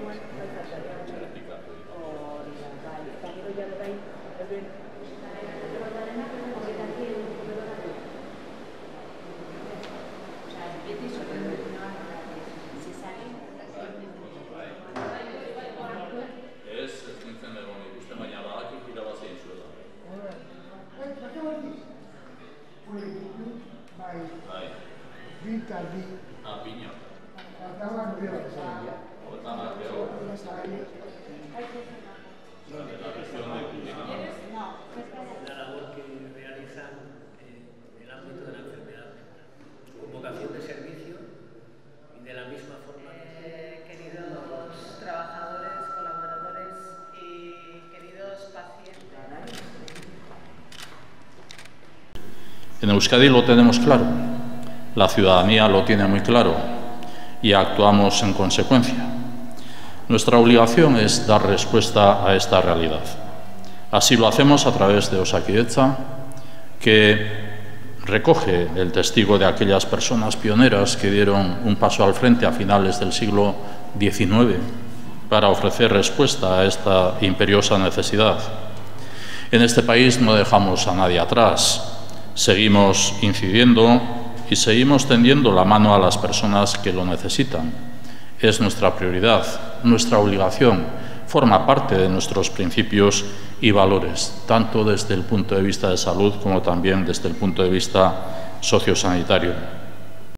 La labor que realizan en el ámbito de la enfermedad mental, con vocación de servicio y de la misma forma. Queridos trabajadores, colaboradores y queridos pacientes. En Euskadi lo tenemos claro, la ciudadanía lo tiene muy claro y actuamos en consecuencia. Nuestra obligación es dar respuesta a esta realidad. Así lo hacemos a través de Osakidetza, que recoge el testigo de aquellas personas pioneras que dieron un paso al frente a finales del siglo XIX para ofrecer respuesta a esta imperiosa necesidad. En este país no dejamos a nadie atrás, seguimos incidiendo y seguimos tendiendo la mano a las personas que lo necesitan. Es nuestra prioridad, nuestra obligación, forma parte de nuestros principios y valores, tanto desde el punto de vista de salud como también desde el punto de vista sociosanitario.